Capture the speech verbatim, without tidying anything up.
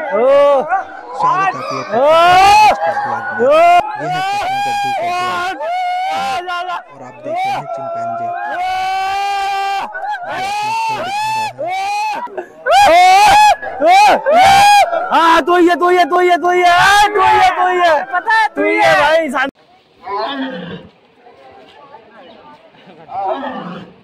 स्वागत है आपका ये है कृष्णा गड्ढू का ब्लॉग और आप देख रहे हैं चिंपैंजी हाँ तो ये तो ये तो ये तो ये तो ये तो ये पता है तू ये भाई